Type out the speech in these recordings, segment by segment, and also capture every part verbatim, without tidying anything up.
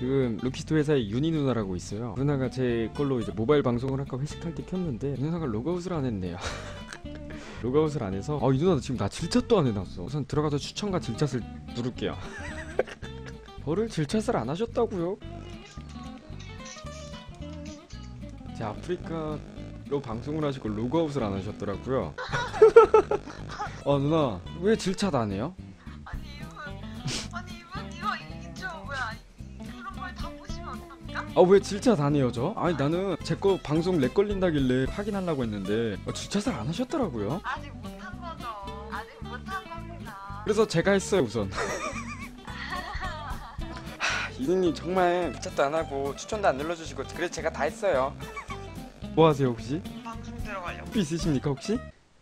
지금 루키스트 회사에 윤희 누나라고 있어요. 누나가 제 걸로 이제 모바일 방송을 할까 회식할 때 켰는데 이 누나가 로그아웃을 안 했네요. 로그아웃을 안 해서 아, 이 누나 지금 나 질챗도 안 해놨어. 우선 들어가서 추천과 질챗을 누를게요. 저를 질챗을 안 하셨다고요? 제 아프리카로 방송을 하시고 로그아웃을 안 하셨더라고요. 어 누나 왜 질챗 안 해요? 아니 이분 아니 이분 이거 이죠 뭐야 그런 걸 다 보시면 어떡합니까? 아 왜 질챗 안 해요 저? 아니 나는 제 거 방송 렉 걸린다길래 확인하려고 했는데 어, 질챗을 안 하셨더라고요. 아직 못한 거죠. 아직 못한 겁니다. 그래서 제가 했어요 우선. 이누님 정말 질챗도 안 하고 추천도 안 눌러주시고 그래서 제가 다 했어요. 뭐 하세요 혹시? 방송 들어가려고. 삐 있으십니까 혹시?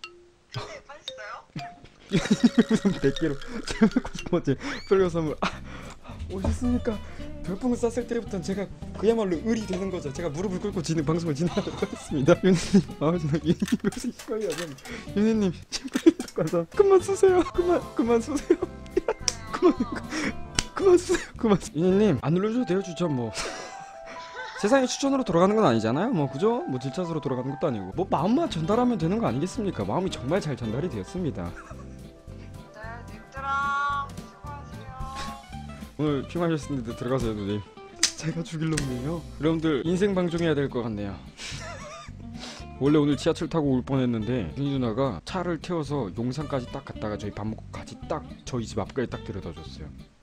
맛있어요? 우선 백 개로 칠백구십 번째 별거 선물. 아, 오셨습니까? 별풍을 쐈을 때부터 제가 그야말로 을이 되는 거죠. 제가 무릎을 꿇고 지는 방송을 진행하도록 하겠습니다. 윤희님, 아 저는 윤희님 여기서 시간이 안 나. 윤희님 심플리도 가서 그만 쏘세요. 그만 그만 쏘세요. 그만 그만 쏘세요. 그만. 윤희님 안 눌러줘도 돼요 추천 뭐. 세상이 추천으로 돌아가는 건 아니잖아요. 뭐 그죠? 뭐 질차으로 돌아가는 것도 아니고 뭐 마음만 전달하면 되는 거 아니겠습니까? 마음이 정말 잘 전달이 되었습니다. 네, 님들아 수고하세요. 오늘 피곤하셨는데 들어가세요 누님. 제가 죽일 놈이에요. 여러분들 인생 방송해야 될 것 같네요. 원래 오늘 지하철 타고 올 뻔했는데 윤희 누나가 차를 태워서 용산까지 딱 갔다가 저희 밥 먹고 같이 딱 저희 집 앞까지 딱 데려다 줬어요.